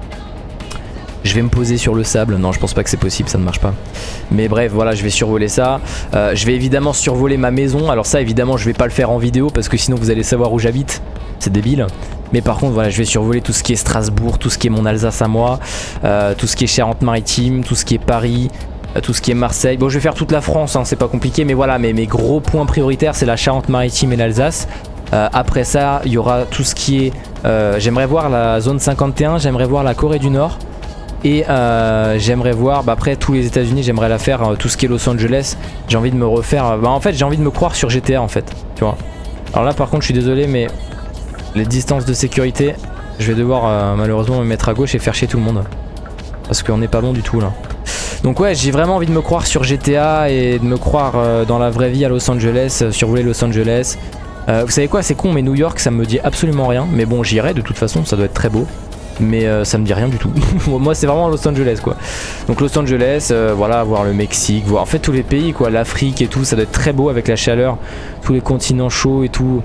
A: Je vais me poser sur le sable, non je pense pas que c'est possible, ça ne marche pas. Mais bref, voilà, je vais survoler ça. Je vais évidemment survoler ma maison, alors ça évidemment je vais pas le faire en vidéo parce que sinon vous allez savoir où j'habite, c'est débile. Mais par contre voilà, je vais survoler tout ce qui est Strasbourg, tout ce qui est mon Alsace à moi, tout ce qui est Charente-Maritime, tout ce qui est Paris, tout ce qui est Marseille. Bon je vais faire toute la France hein, c'est pas compliqué, mais voilà, mes gros points prioritaires c'est la Charente-Maritime et l'Alsace. Après ça il y aura tout ce qui est j'aimerais voir la zone 51, j'aimerais voir la Corée du Nord. Et j'aimerais voir, après tous les États-Unis j'aimerais la faire, tout ce qui est Los Angeles. J'ai envie de me refaire, en fait j'ai envie de me croire sur GTA en fait, tu vois. Alors là par contre je suis désolé mais les distances de sécurité, je vais devoir malheureusement me mettre à gauche et faire chier tout le monde. Parce qu'on n'est pas bon du tout là. Donc ouais, j'ai vraiment envie de me croire sur GTA et de me croire dans la vraie vie à Los Angeles, survoler Los Angeles. Vous savez quoi, c'est con mais New York ça me dit absolument rien. Mais bon j'irai de toute façon, ça doit être très beau. Mais ça me dit rien du tout. Moi c'est vraiment Los Angeles quoi. Donc Los Angeles, voilà, voir le Mexique, voir en fait tous les pays quoi, l'Afrique et tout, ça doit être très beau avec la chaleur, tous les continents chauds et tout.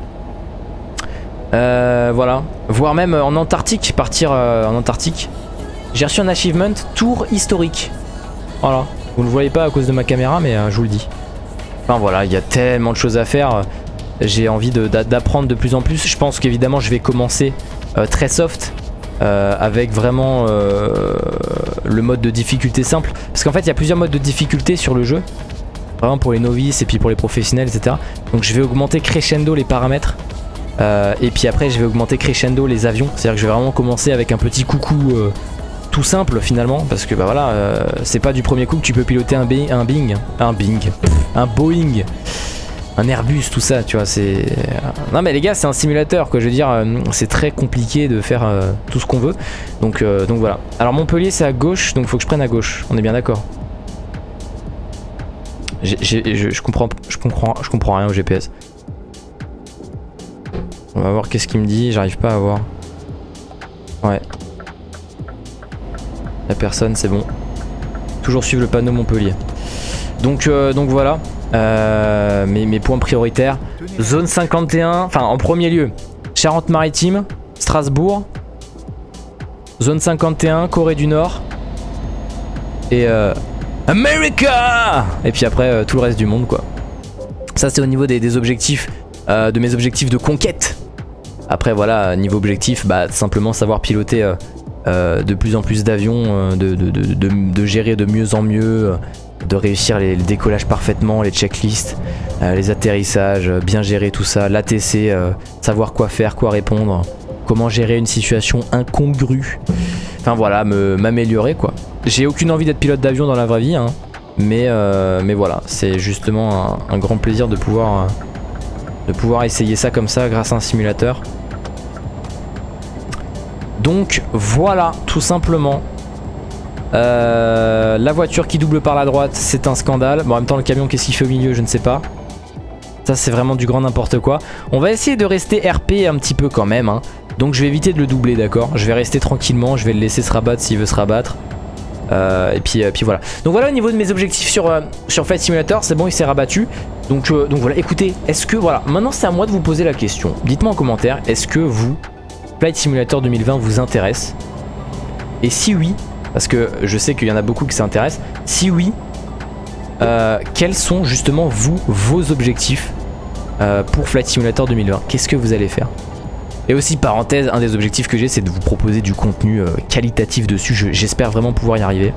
A: Voilà, voir même en Antarctique, partir en Antarctique. J'ai reçu un achievement tour historique. Voilà, vous ne le voyez pas à cause de ma caméra mais je vous le dis. Enfin voilà, il y a tellement de choses à faire. J'ai envie d'apprendre de plus en plus. Je pense qu'évidemment je vais commencer très soft. Avec vraiment le mode de difficulté simple. Parce qu'en fait il y a plusieurs modes de difficulté sur le jeu. Vraiment pour les novices et puis pour les professionnels etc. Donc je vais augmenter crescendo les paramètres. Et puis après je vais augmenter crescendo les avions. C'est à dire que je vais vraiment commencer avec un petit coucou tout simple finalement. Parce que bah voilà, c'est pas du premier coup que tu peux piloter un Boeing, un Airbus, tout ça, tu vois, c'est... Non mais les gars, c'est un simulateur, quoi, je veux dire, c'est très compliqué de faire tout ce qu'on veut. Donc voilà. Alors Montpellier, c'est à gauche, donc faut que je prenne à gauche, on est bien d'accord. Je comprends rien au GPS. On va voir qu'est-ce qu'il me dit, j'arrive pas à voir. Ouais. Y'a personne, c'est bon. Toujours suivre le panneau Montpellier. Donc voilà. Mes points prioritaires, zone 51, enfin en premier lieu Charente-Maritime, Strasbourg. Zone 51, Corée du Nord. Et America. Et puis après tout le reste du monde quoi. Ça c'est au niveau des objectifs, de mes objectifs de conquête. Après voilà, niveau objectif, bah simplement savoir piloter de plus en plus d'avions, de gérer de mieux en mieux, de réussir les décollages parfaitement, les checklists, les atterrissages, bien gérer tout ça, l'ATC, savoir quoi faire, quoi répondre, comment gérer une situation incongrue. Enfin voilà, m'améliorer quoi. J'ai aucune envie d'être pilote d'avion dans la vraie vie, hein, mais voilà, c'est justement un grand plaisir de pouvoir essayer ça comme ça grâce à un simulateur. Donc voilà, tout simplement. La voiture qui double par la droite, c'est un scandale. Bon, en même temps, le camion, qu'est-ce qu'il fait au milieu, je ne sais pas. Ça, c'est vraiment du grand n'importe quoi. On va essayer de rester RP un petit peu quand même, hein. Donc je vais éviter de le doubler, d'accord. Je vais rester tranquillement, je vais le laisser se rabattre s'il veut se rabattre. Et puis voilà. Donc voilà au niveau de mes objectifs sur Flight Simulator, c'est bon, il s'est rabattu. Donc voilà, écoutez, est-ce que voilà, maintenant c'est à moi de vous poser la question. Dites-moi en commentaire, est-ce que vous, Flight Simulator 2020 vous intéresse? Et si oui, parce que je sais qu'il y en a beaucoup qui s'intéressent, si oui, quels sont justement vos objectifs pour Flight Simulator 2020? Qu'est-ce que vous allez faire? Et aussi, parenthèse, un des objectifs que j'ai, c'est de vous proposer du contenu qualitatif dessus. J'espère vraiment pouvoir y arriver.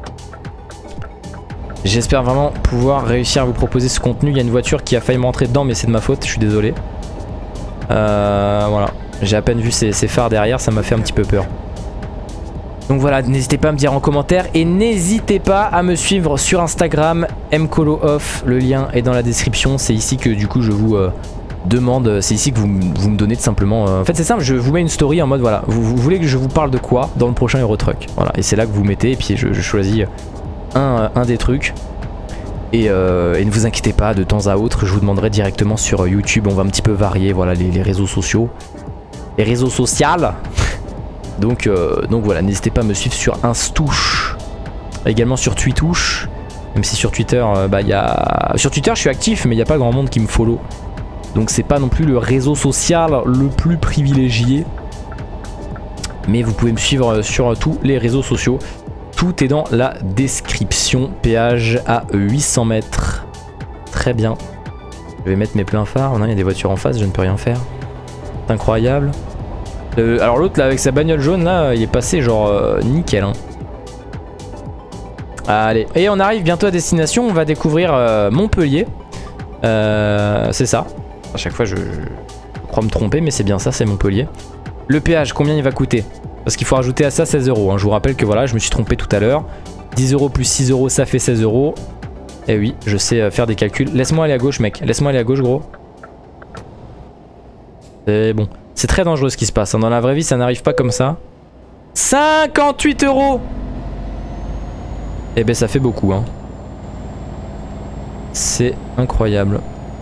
A: J'espère vraiment pouvoir réussir à vous proposer ce contenu. Il y a une voiture qui a failli m'entrer dedans, mais c'est de ma faute, je suis désolé. Voilà, j'ai à peine vu ses phares derrière, ça m'a fait un petit peu peur. Donc voilà, n'hésitez pas à me dire en commentaire et n'hésitez pas à me suivre sur Instagram, mkolooff, le lien est dans la description. C'est ici que du coup je vous demande, c'est ici que vous me donnez tout simplement. En fait c'est simple, je vous mets une story en mode voilà, vous voulez que je vous parle de quoi dans le prochain Euro Truck. Voilà, et c'est là que vous mettez et puis je choisis un des trucs. Et ne vous inquiétez pas, de temps à autre je vous demanderai directement sur YouTube, on va un petit peu varier voilà, les réseaux sociaux. Les réseaux sociaux. Donc voilà, n'hésitez pas à me suivre sur Instouche, également sur Tweetouche, même si sur Twitter, sur Twitter je suis actif mais il n'y a pas grand monde qui me follow. Donc c'est pas non plus le réseau social le plus privilégié. Mais vous pouvez me suivre sur tous les réseaux sociaux. Tout est dans la description. Péage à 800 mètres. Très bien. Je vais mettre mes pleins phares. Oh non, il y a des voitures en face, je ne peux rien faire. C'est incroyable. Alors l'autre là avec sa bagnole jaune là, il est passé genre nickel, hein. Allez, et on arrive bientôt à destination. On va découvrir Montpellier. C'est ça. À chaque fois je crois me tromper, mais c'est bien ça, c'est Montpellier. Le péage, combien il va coûter? Parce qu'il faut rajouter à ça 16 €, hein. Je vous rappelle que voilà, je me suis trompé tout à l'heure. 10 € plus 6 € ça fait 16 €. Et oui, je sais faire des calculs. Laisse-moi aller à gauche mec, laisse-moi aller à gauche gros. C'est bon. C'est très dangereux ce qui se passe, hein. Dans la vraie vie ça n'arrive pas comme ça. 58 €. Eh ben ça fait beaucoup, hein. C'est incroyable.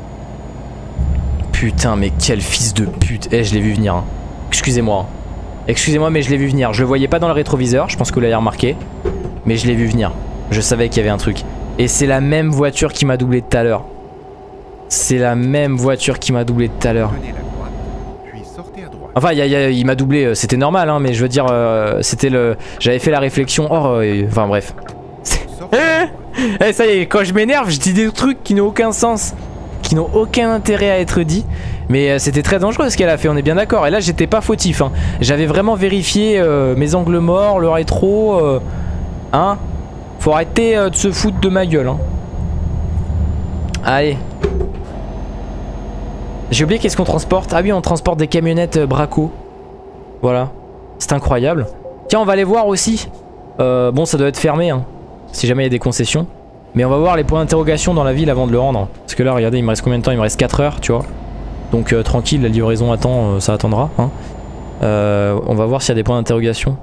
A: Putain mais quel fils de pute. Eh je l'ai vu venir, hein. Excusez-moi. Excusez-moi mais je l'ai vu venir. Je le voyais pas dans le rétroviseur, je pense que vous l'avez remarqué. Mais je l'ai vu venir. Je savais qu'il y avait un truc. Et c'est la même voiture qui m'a doublé tout à l'heure. C'est la même voiture qui m'a doublé tout à l'heure. Enfin il m'a doublé, c'était normal hein, mais je veux dire c'était le... J'avais fait la réflexion, enfin bref. Ça y est, quand je m'énerve je dis des trucs qui n'ont aucun sens, qui n'ont aucun intérêt à être dit. Mais c'était très dangereux ce qu'elle a fait, on est bien d'accord. Et là j'étais pas fautif, hein. J'avais vraiment vérifié mes angles morts, le rétro, hein. Faut arrêter de se foutre de ma gueule, hein. Allez. J'ai oublié qu'est-ce qu'on transporte. Ah oui, on transporte des camionnettes Braco. Voilà. C'est incroyable. Tiens, on va aller voir aussi. Bon, ça doit être fermé, hein, si jamais il y a des concessions. Mais on va voir les points d'interrogation dans la ville avant de le rendre. Parce que là, regardez, il me reste combien de temps? Il me reste 4 heures, tu vois. Donc tranquille, la livraison attend, ça attendra, hein. On va voir s'il y a des points d'interrogation.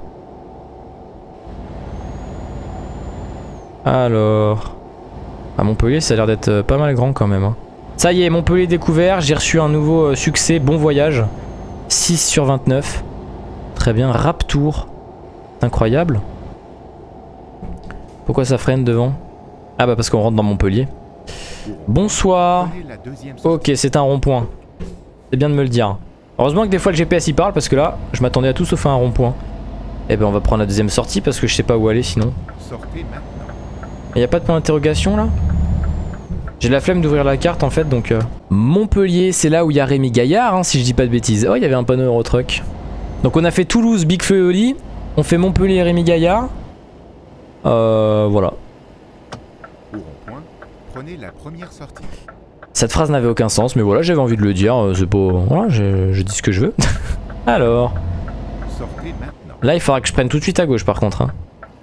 A: Alors... À Montpellier, ça a l'air d'être pas mal grand quand même, hein. Ça y est, Montpellier découvert, j'ai reçu un nouveau succès, bon voyage. 6 sur 29. Très bien, Raptour. C'est incroyable. Pourquoi ça freine devant? Ah bah parce qu'on rentre dans Montpellier. Bonsoir. Ok, c'est un rond-point. C'est bien de me le dire. Heureusement que des fois le GPS il parle parce que là je m'attendais à tout sauf à un rond-point. Et ben on va prendre la deuxième sortie parce que je sais pas où aller sinon. Il y a pas de point d'interrogation là? J'ai la flemme d'ouvrir la carte en fait donc Montpellier c'est là où il y a Rémi Gaillard hein, si je dis pas de bêtises. Oh il y avait un panneau Eurotruck. Donc on a fait Toulouse, Big Feu et Oli. On fait Montpellier et Rémi Gaillard. Voilà.
B: Au rond-point, prenez la première sortie.
A: Cette phrase n'avait aucun sens mais voilà j'avais envie de le dire. C'est pas... Voilà je dis ce que je veux. Alors.
B: Sortez maintenant.
A: Là il faudra que je prenne tout de suite à gauche par contre hein.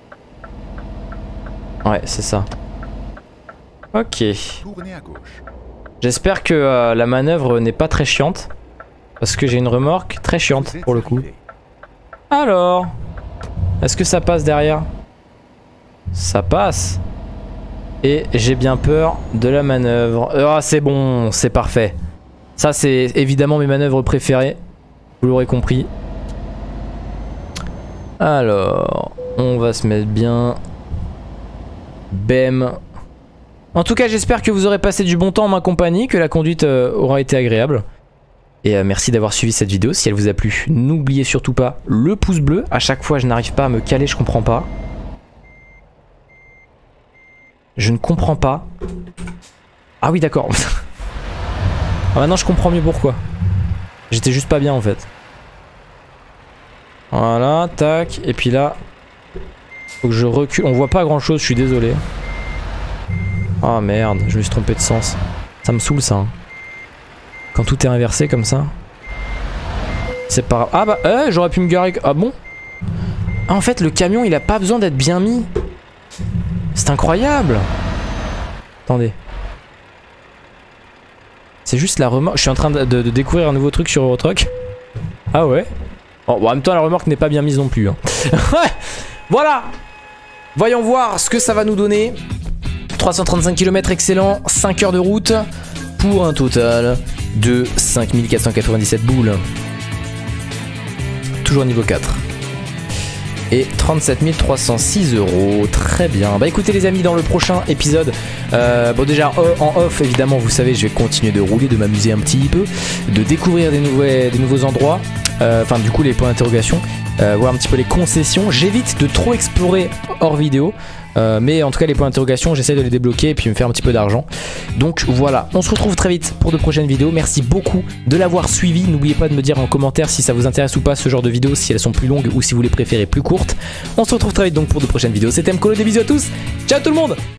A: Ouais c'est ça. Ok.
B: Tournez à gauche.
A: J'espère que la manœuvre n'est pas très chiante. Parce que j'ai une remorque très chiante pour le coup. Alors, est-ce que ça passe derrière? Ça passe. Et j'ai bien peur de la manœuvre. Ah c'est bon, c'est parfait. Ça c'est évidemment mes manœuvres préférées. Vous l'aurez compris. Alors, on va se mettre bien. Bam. En tout cas j'espère que vous aurez passé du bon temps en ma compagnie, que la conduite aura été agréable. Et merci d'avoir suivi cette vidéo, si elle vous a plu, n'oubliez surtout pas le pouce bleu. À chaque fois je n'arrive pas à me caler, je comprends pas. Je ne comprends pas. Ah oui d'accord. Ah maintenant je comprends mieux pourquoi. J'étais juste pas bien en fait. Voilà, tac, et puis là... Faut que je recule, on voit pas grand chose, je suis désolé. Ah oh, merde, je me suis trompé de sens. Ça me saoule ça. Hein. Quand tout est inversé comme ça. C'est pas grave. Ah bah, j'aurais pu me garer. Ah bon? Ah en fait le camion il a pas besoin d'être bien mis. C'est incroyable. Attendez. C'est juste la remorque. Je suis en train de découvrir un nouveau truc sur Eurotruck. Ah ouais. Oh, bon, en même temps la remorque n'est pas bien mise non plus. Hein. Voilà. Voyons voir ce que ça va nous donner. 335 km excellent, 5 heures de route pour un total de 5497 boules. Toujours niveau 4. Et 37 306 €. Très bien. Bah écoutez les amis, dans le prochain épisode, bon déjà en off évidemment, vous savez, je vais continuer de rouler, de m'amuser un petit peu, de découvrir des nouveaux endroits, enfin du coup les points d'interrogation, voir un petit peu les concessions. J'évite de trop explorer hors vidéo. Mais en tout cas les points d'interrogation j'essaie de les débloquer et puis me faire un petit peu d'argent. Donc voilà, on se retrouve très vite pour de prochaines vidéos. Merci beaucoup de l'avoir suivi. N'oubliez pas de me dire en commentaire si ça vous intéresse ou pas ce genre de vidéos, si elles sont plus longues ou si vous les préférez plus courtes. On se retrouve très vite donc pour de prochaines vidéos. C'était Mkolo, des bisous à tous. Ciao tout le monde.